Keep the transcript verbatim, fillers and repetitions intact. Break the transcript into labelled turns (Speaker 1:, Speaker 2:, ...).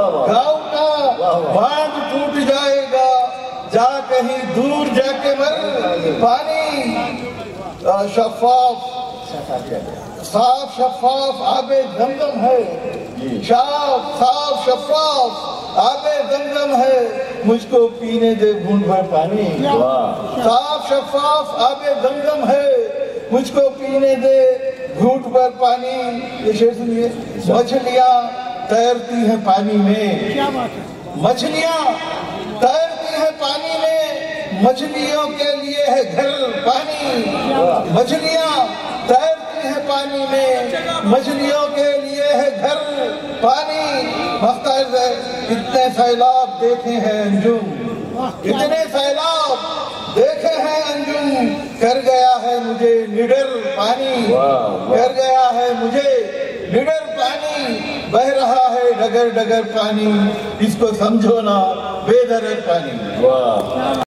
Speaker 1: گاؤں کا باندھ ٹوٹ جائے گا، جا کہیں دور جا کے مر، پانی شفاف صاف شفاف آب زمزم ہے، صاف صاف شفاف آب زمزم ہے، مجھ کو پینے دے گھونٹ بھر پانی، صاف شفاف آب زمزم ہے، مجھ کو پینے دے گھونٹ بھر پانی۔ یہ شعر سنیے، مچھلیاں تیرتی ہیں پانی میں، مچھلیاں تیرتی ہیں پانی میں، مچھلیوں کے لیے ہے گھر پانی، مچھلیاں تیرتی ہیں پانی میں، مچھلیوں کے لیے ہے گھر پانی۔ مختار ہے، اتنے سیلاب دیکھے ہیں انجم، اتنے سیلاب دیکھے ہیں انجم، کر گیا ہے مجھے نڈر پانی، کر گیا ہے مجھے نڈر پانی، بہ رہا ہے ڈگر ڈگر پانی، اس کو سمجھو نا بے درد پانی۔